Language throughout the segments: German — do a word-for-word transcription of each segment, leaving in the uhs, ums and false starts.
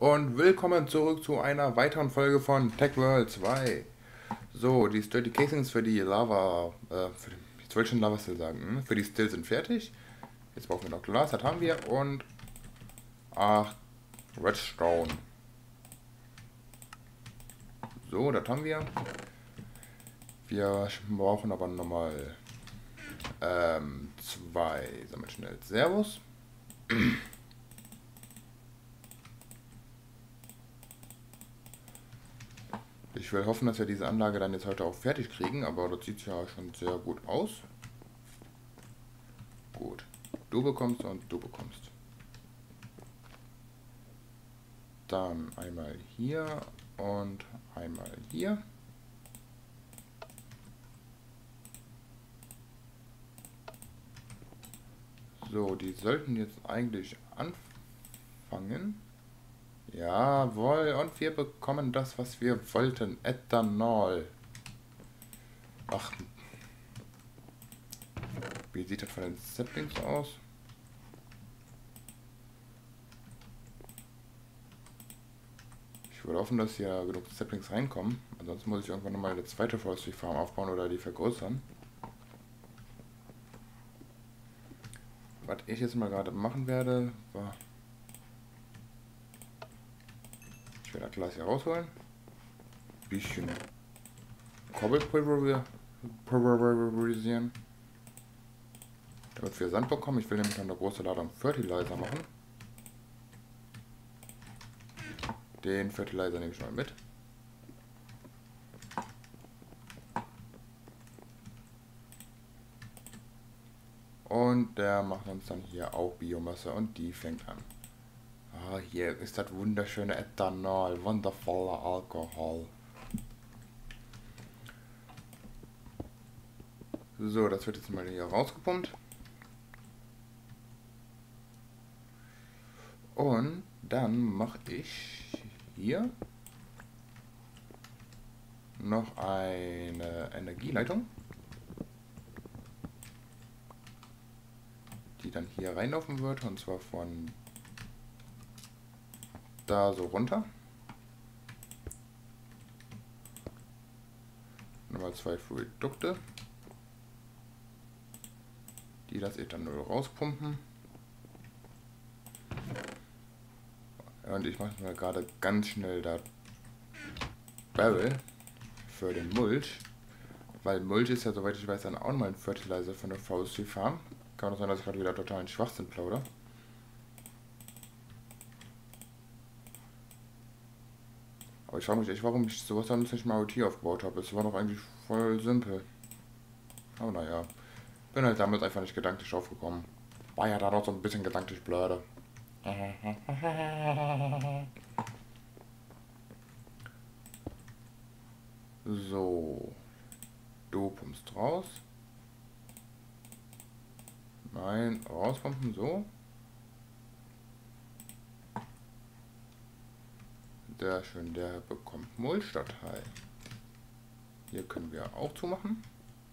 Und willkommen zurück zu einer weiteren Folge von Tech World zwei. So, die Sturdy Casings für die Lava, äh, für die, ich wollte schon Lava Still sagen, hm? Für die Still sind fertig. Jetzt brauchen wir noch Glas, das haben wir. Und, ach, Redstone. So, das haben wir. Wir brauchen aber nochmal, ähm, zwei, sagen wir schnell, Servus. Ich will hoffen, dass wir diese Anlage dann jetzt heute auch fertig kriegen, aber das sieht ja schon sehr gut aus. Gut. Du bekommst und du bekommst. Dann einmal hier und einmal hier. So, die sollten jetzt eigentlich anfangen. Jawohl, und wir bekommen das, was wir wollten. Ethanol. Ach, wie sieht das von den Saplings aus? Ich würde hoffen, dass hier genug Saplings reinkommen. Ansonsten muss ich irgendwann nochmal eine zweite Forestry Farm aufbauen oder die vergrößern. Was ich jetzt mal gerade machen werde, war... Ich werde das Glas hier rausholen. Bisschen Cobble pulverisieren. Damit wir Sand bekommen. Ich will nämlich noch eine große Ladung Fertilizer machen. Den Fertilizer nehme ich mal mit. Und der macht uns dann hier auch Biomasse und die fängt an. Ah, hier ist das wunderschöne Ethanol, wundervoller Alkohol. So, das wird jetzt mal hier rausgepumpt. Und dann mache ich hier noch eine Energieleitung, die dann hier reinlaufen wird, und zwar von da so runter. Nochmal zwei Fluiddukte, die das Ethanol rauspumpen. Und ich mache mal gerade ganz schnell das Barrel für den Mulch, weil Mulch ist ja, soweit ich weiß, dann auch nochmal ein Fertilizer von der Forestry Farm. Kann auch sein, dass ich gerade wieder totalen Schwachsinn plaudere. Aber ich frage mich echt, warum ich sowas dann nicht mal I O T aufgebaut habe. Es war doch eigentlich voll simpel. Aber naja, bin halt damals einfach nicht gedanklich draufgekommen. War ja da noch so ein bisschen gedanklich blöde. So, du pumpst raus. Nein, rauspumpen, so. Sehr schön, der bekommt Mulchdatei. Hier können wir auch zumachen.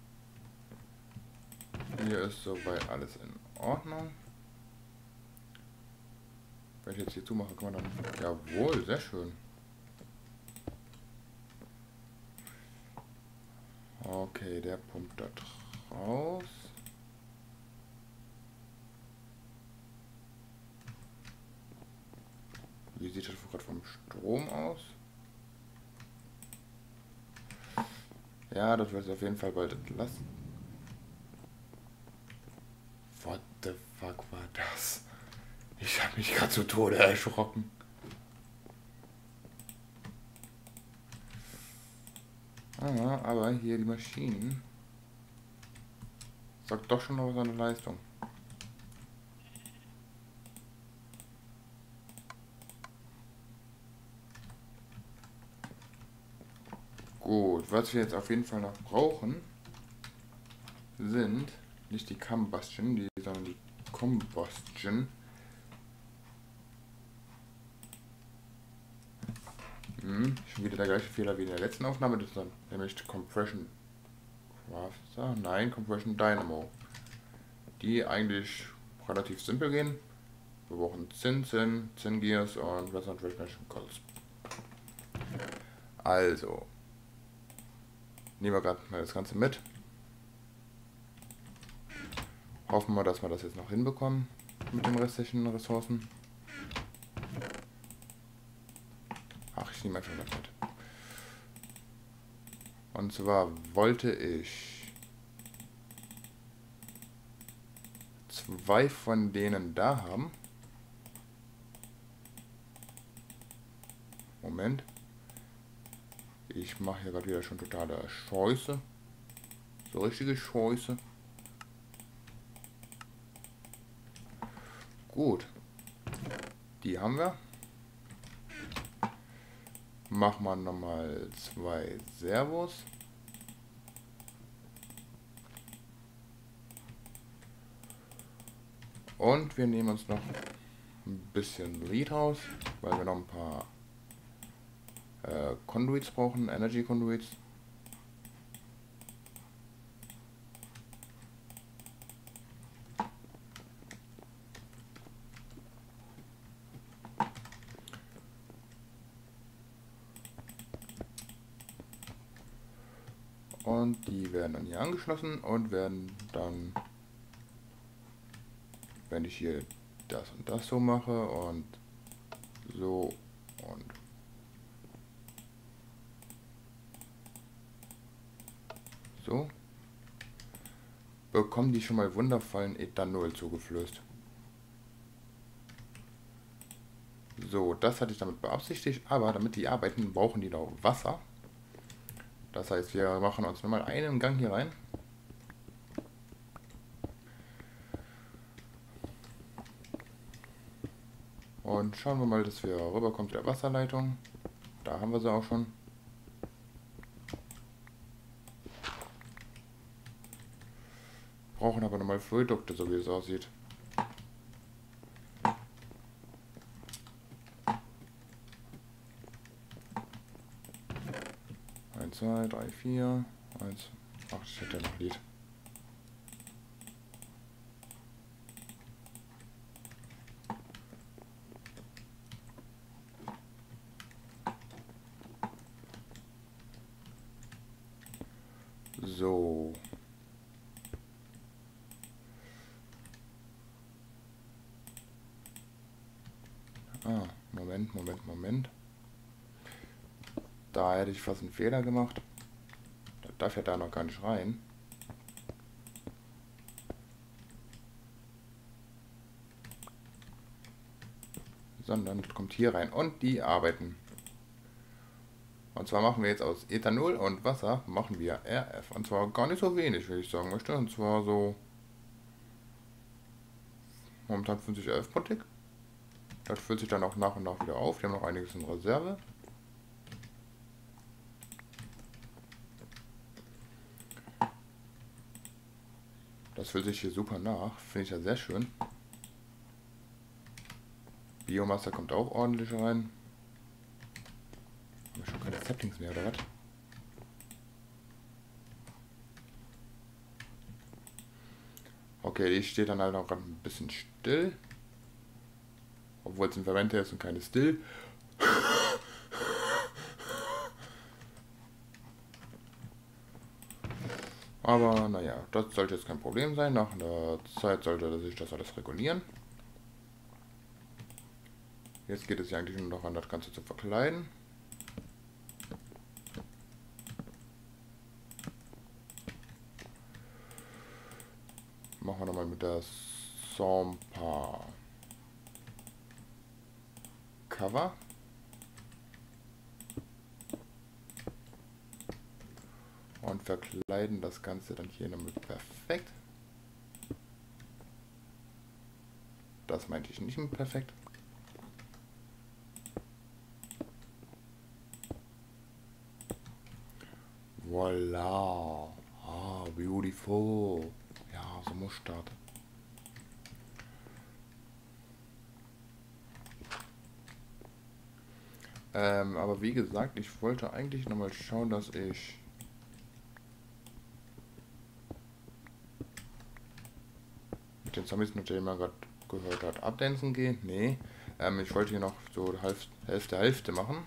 Hier ist soweit alles in Ordnung. Wenn ich jetzt hier zumache, kann man dann... Jawohl, sehr schön. Okay, der pumpt das raus. Wie sieht das gerade vom Strom aus? Ja, das wird auf jeden Fall bald entlassen. What the fuck war das? Ich habe mich gerade zu Tode erschrocken. Ah, aber hier die Maschinen. Sagt doch schon noch was an der Leistung. Gut, was wir jetzt auf jeden Fall noch brauchen, sind nicht die Combustion, die, sondern die Combustion. Hm, schon wieder der gleiche Fehler wie in der letzten Aufnahme, das ist dann nämlich Compression Crafter, nein, Compression Dynamo. Die eigentlich relativ simpel gehen. Wir brauchen Zinn, Zinn, Zinn Gears und Resonant Recognition Calls. Also, nehmen wir gerade mal das Ganze mit. Hoffen wir, dass wir das jetzt noch hinbekommen mit den restlichen Ressourcen. Ach, ich nehme einfach das mit. Und zwar wollte ich zwei von denen da haben. Moment. Ich mache hier gerade wieder schon totale Scheiße. So richtige Scheiße. Gut. Die haben wir. Machen wir nochmal zwei Servos. Und wir nehmen uns noch ein bisschen Lead raus, weil wir noch ein paar äh, Conduits brauchen, Energy Conduits. Und die werden dann hier angeschlossen und werden dann, wenn ich hier das und das so mache und so und so, bekommen die schon mal wundervollen Ethanol zugeflößt. So, das hatte ich damit beabsichtigt, aber damit die arbeiten, brauchen die noch Wasser. Das heißt, wir machen uns nochmal einen Gang hier rein. Und schauen wir mal, dass wir rüberkommen zu der Wasserleitung. Da haben wir sie auch schon. Brauchen aber nochmal Fluiddukte, so wie es aussieht. eins, zwei, drei, vier, eins. Ach, ich hätte ja noch Lied. So. Ah, Moment, Moment, Moment. Da hätte ich fast einen Fehler gemacht. Da darf ja da noch gar nicht rein. Sondern das kommt hier rein und die arbeiten. Und zwar machen wir jetzt aus Ethanol und Wasser, machen wir R F. Und zwar gar nicht so wenig, wie ich sagen möchte. Und zwar so momentan fünfzig R F pro Tick. Das füllt sich dann auch nach und nach wieder auf. Wir haben noch einiges in Reserve. Das füllt sich hier super nach. Finde ich ja sehr schön. Biomasse kommt auch ordentlich rein. Haben wir schon keine Saplings mehr, oder was? Okay, die steht dann halt auch gerade ein bisschen still. Obwohl es ein Fermenter ist und keine Still. Aber naja, das sollte jetzt kein Problem sein. Nach einer Zeit sollte sich das alles regulieren. Jetzt geht es ja eigentlich nur noch an, das Ganze zu verkleiden. Machen wir nochmal mit der Sampa Cover. Und verkleiden das Ganze dann hier damit perfekt. Das meinte ich nicht mit perfekt. Voila. Ah, beautiful. Ja, so muss das. Ähm, aber wie gesagt, ich wollte eigentlich nochmal schauen, dass ich mit den Zombies natürlich mal gerade aufgehört hat. Abdancen gehen? Nee. Ähm, ich wollte hier noch so Hälfte, Hälfte, Hälfte machen.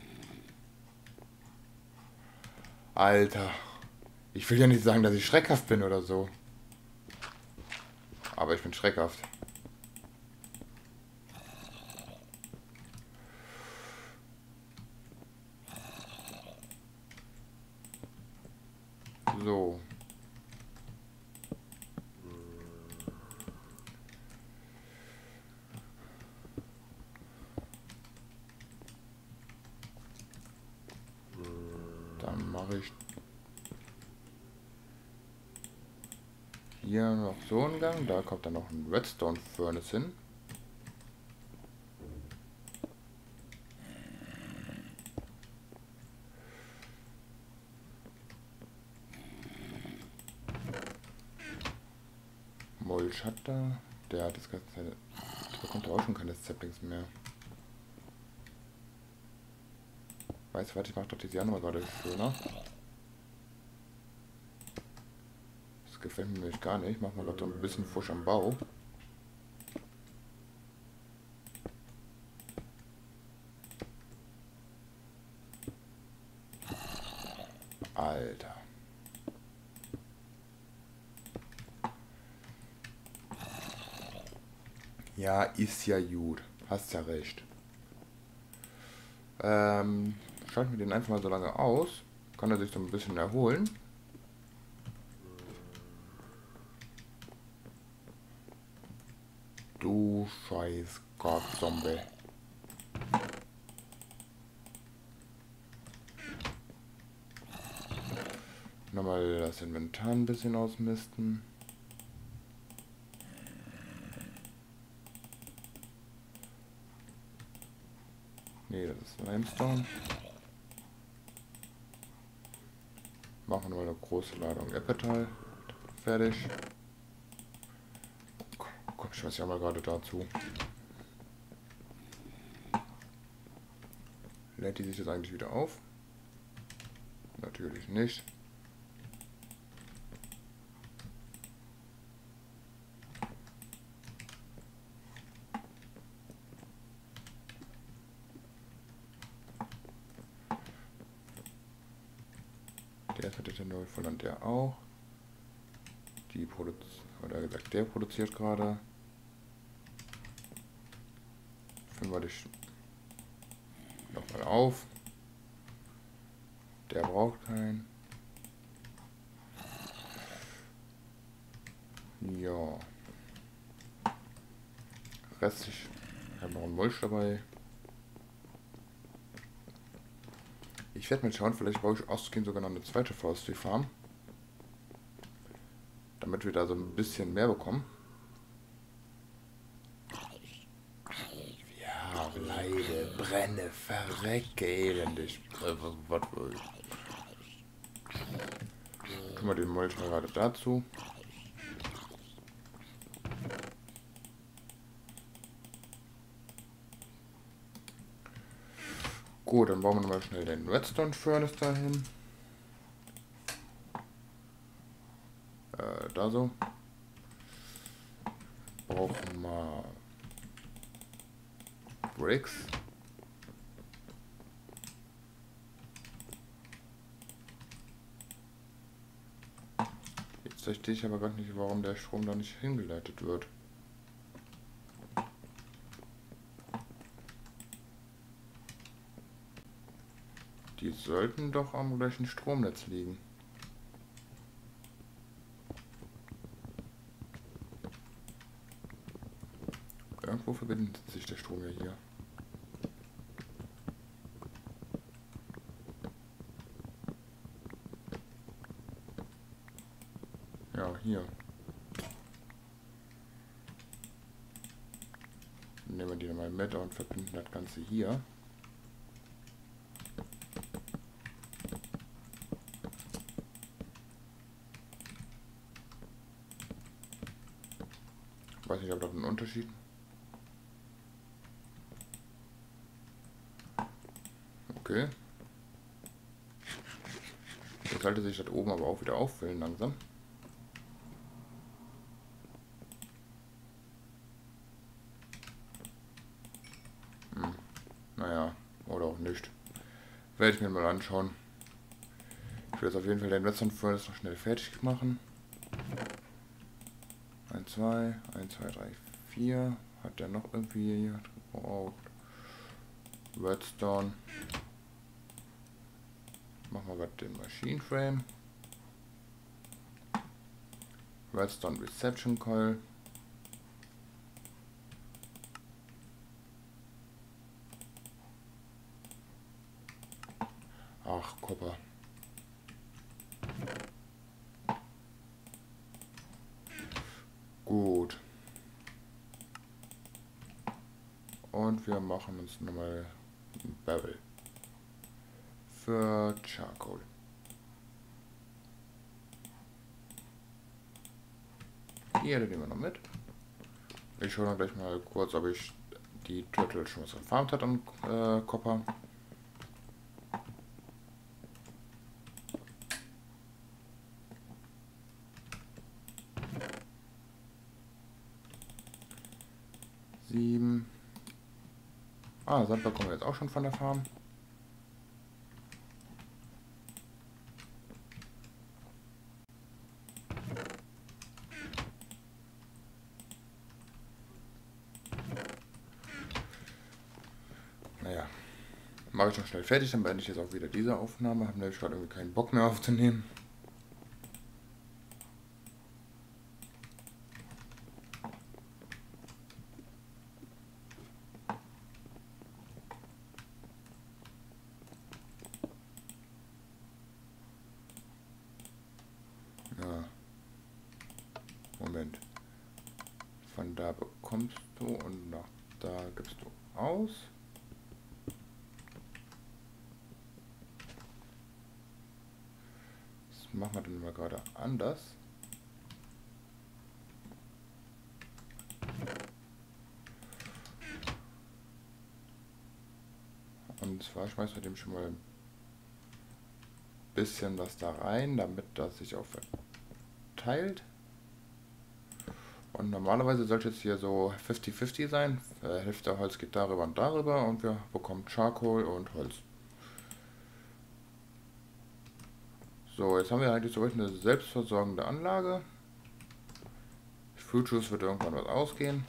Alter. Ich will ja nicht sagen, dass ich schreckhaft bin oder so. Aber ich bin schreckhaft. So. Dann mache ich hier noch so einen Gang. Da kommt dann noch ein Redstone Furnace hin. Molch hat da. Der hat das ganze Zeit. Der bekommt auch schon keine Saplings mehr. Weißt du was, ich mache doch diese Januar gerade schöner. Das gefällt mir nämlich gar nicht. Ich mach mal gerade ein bisschen Fusch am Bau. Alter. Ja, ist ja gut. Hast ja recht. Ähm, schalten wir den einfach mal so lange aus. Kann er sich so ein bisschen erholen. Du scheiß Gott-Zombie. Nochmal das Inventar ein bisschen ausmisten. Nee, das ist Limestone. Machen wir mal eine große Ladung Appetal. Fertig. Komm, ich weiß ja mal gerade dazu. Lädt die sich das eigentlich wieder auf? Natürlich nicht. Der ist mit der neu voll und der auch. Die produziert, oder gesagt, der produziert gerade. Füllen wir dich nochmal auf. Der braucht keinen. Ja. Restlich haben wir noch einen Molch dabei. Ich werde mal schauen, vielleicht brauche ich ausgehend sogar noch eine zweite Forestry Farm. Damit wir da so ein bisschen mehr bekommen. Ja, leide, brenne, verrecke, elendig. Äh, was, was, was. Tun wir den Molch gerade dazu. Gut, dann bauen wir nochmal schnell den Redstone Furnace dahin. Äh, da so. Brauchen wir Bricks. Jetzt verstehe ich aber gar nicht, warum der Strom da nicht hingeleitet wird. Die sollten doch am gleichen Stromnetz liegen. Irgendwo verbindet sich der Strom ja hier. Ja, hier. Nehmen wir die mal mit und verbinden das Ganze hier. Ich weiß nicht, ob das einen Unterschied. Okay. Jetzt sollte sich das oben aber auch wieder auffüllen langsam. Oder auch nicht. Werde ich mir mal anschauen. Ich will jetzt auf jeden Fall den letzten Furnace noch schnell fertig machen. eins, zwei, eins, zwei, drei, vier. Hat der noch irgendwie gebraucht? Redstone. Machen wir gerade den Machine Frame. Redstone Reception Coil. Ach, Kupfer. Gut. Und wir machen uns nochmal ein Barrel. Für Charcoal. Hier, den nehmen wir noch mit. Ich schaue dann gleich mal kurz, ob ich die Turtle schon was gefarmt hat an äh, Copper. Sieben. Ah, Sand bekommen wir jetzt auch schon von der Farm. Naja, mache ich noch schnell fertig, dann beende ich jetzt auch wieder diese Aufnahme. Habe nämlich gerade irgendwie keinen Bock mehr aufzunehmen. Ja. Moment. Von da bekommst du und nach da gibst du aus. Das machen wir dann mal gerade anders. Und zwar schmeißen wir dem schon mal ein bisschen was da rein, damit das sich auch verteilt. Und normalerweise sollte es hier so fünfzig fünfzig sein. Äh, Hälfte Holz geht darüber und darüber und wir bekommen Charcoal und Holz. So, jetzt haben wir eigentlich so eine selbstversorgende Anlage. Fruit Juice wird irgendwann was ausgehen.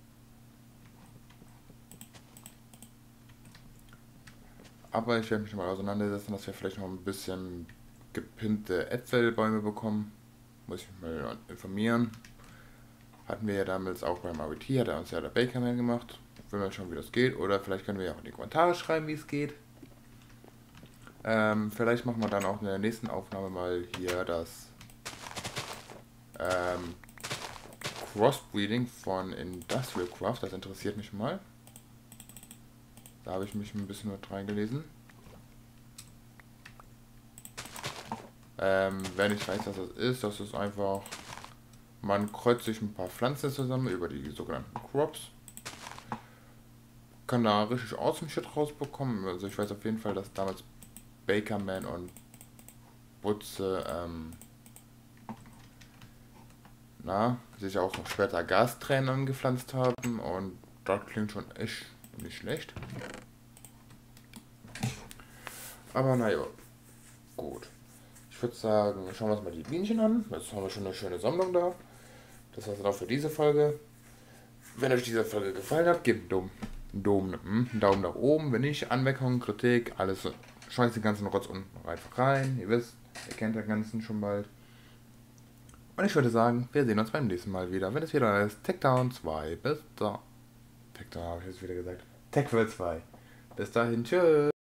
Aber ich werde mich mal auseinandersetzen, dass wir vielleicht noch ein bisschen gepinnte Äpfelbäume bekommen. Muss ich mich mal informieren. Hatten wir ja damals auch beim A W T, hat er uns ja der Bakerman gemacht. Will man schon, wie das geht. Oder vielleicht können wir ja auch in die Kommentare schreiben, wie es geht. Ähm, vielleicht machen wir dann auch in der nächsten Aufnahme mal hier das ähm, Crossbreeding von Industrial Craft. Das interessiert mich mal. Da habe ich mich ein bisschen mit reingelesen. Ähm, wenn ich weiß, was das ist, das ist einfach, man kreuzt sich ein paar Pflanzen zusammen über die sogenannten Crops. Kann da richtig awesome Shit rausbekommen. Also ich weiß auf jeden Fall, dass damals Bakerman und Butze ähm, na, sich auch noch später Gastränen angepflanzt haben und das klingt schon echt nicht schlecht. Aber naja, gut. Ich würde sagen, schauen wir uns mal die Bienchen an. Jetzt haben wir schon eine schöne Sammlung da. Das war's dann auch für diese Folge. Wenn euch diese Folge gefallen hat, gebt einen Daumen, einen Daumen nach oben. Wenn nicht, Anmerkungen, Kritik, alles, schmeißt den ganzen Rotz unten einfach rein. Ihr wisst, ihr kennt den ganzen schon bald. Und ich würde sagen, wir sehen uns beim nächsten Mal wieder, wenn es wieder heißt Techtown zwei. Bis da. Techtown habe ich jetzt wieder gesagt. Techworld zwei. Bis dahin, tschüss.